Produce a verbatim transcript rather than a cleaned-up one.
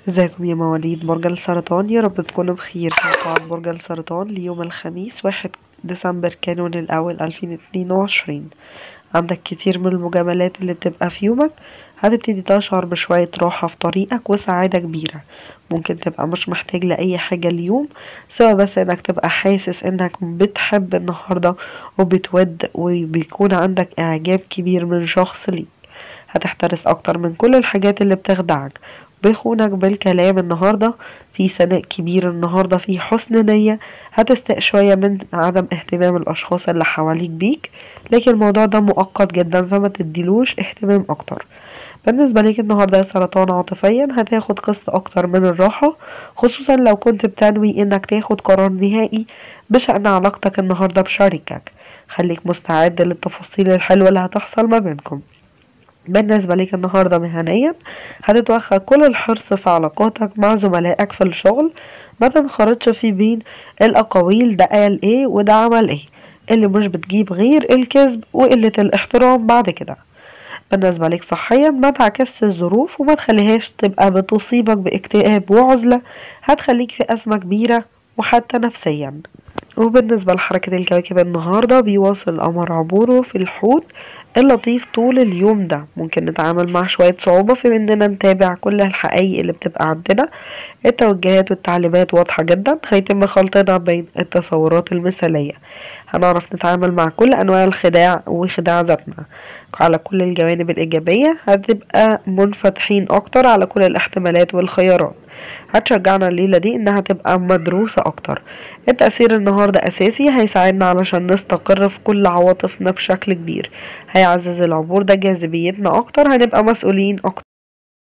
ازيكم يا مواليد برج السرطان؟ يا رب تكونوا بخير. توقعات برج السرطان ليوم الخميس واحد ديسمبر كانون الأول ألفين اتنين وعشرين. عندك كتير من المجاملات اللي بتبقى في يومك، هتبتدي تشعر بشوية راحة في طريقك وسعادة كبيرة. ممكن تبقى مش محتاج لأي حاجة اليوم، سوا بس انك تبقى حاسس انك بتحب النهاردة وبتود وبيكون عندك اعجاب كبير من شخص ليك. هتحترس اكتر من كل الحاجات اللي بتخدعك بيخونك بالكلام. النهاردة في ثناء كبير، النهاردة في حسن نية. هتستاء شوية من عدم اهتمام الاشخاص اللي حواليك بيك، لكن الموضوع ده مؤقت جدا فما تديلوش اهتمام اكتر. بالنسبة ليك النهاردة يا سرطان، عاطفيا هتاخد قسط اكتر من الراحة، خصوصا لو كنت بتنوي انك تاخد قرار نهائي بشأن علاقتك النهاردة بشريكك. خليك مستعد للتفاصيل الحلوة اللي هتحصل ما بينكم. بالنسبة ليك النهاردة مهنيا، هتتوخى كل الحرص في علاقاتك مع زملائك في الشغل. ما تنخرطش في بين الأقاويل ده قال ايه وده عمل ايه، اللي مش بتجيب غير الكذب وقلة الاحترام بعد كده. بالنسبة ليك صحيا، ما تعكسش الظروف وما تخليهاش تبقى بتصيبك باكتئاب وعزلة، هتخليك في أزمة كبيرة وحتى نفسيا. وبالنسبة لحركة الكواكب النهاردة، بيواصل القمر عبوره في الحوت اللطيف طول اليوم ده. ممكن نتعامل مع شوية صعوبة في اننا نتابع كل الحقائق اللي بتبقى عندنا. التوجيهات والتعليمات واضحة جدا، هيتم خلطنا بين التصورات المثالية. هنعرف نتعامل مع كل انواع الخداع وخداع ذاتنا. على كل الجوانب الإيجابية هتبقى منفتحين أكتر على كل الاحتمالات والخيارات. هتشجعنا الليلة دي إنها تبقى مدروسة أكتر. التأثير النهاردة أساسي، هيساعدنا علشان نستقر في كل عواطفنا بشكل كبير. هيعزز العبور ده جاذبيتنا أكتر، هنبقى مسؤولين أكتر.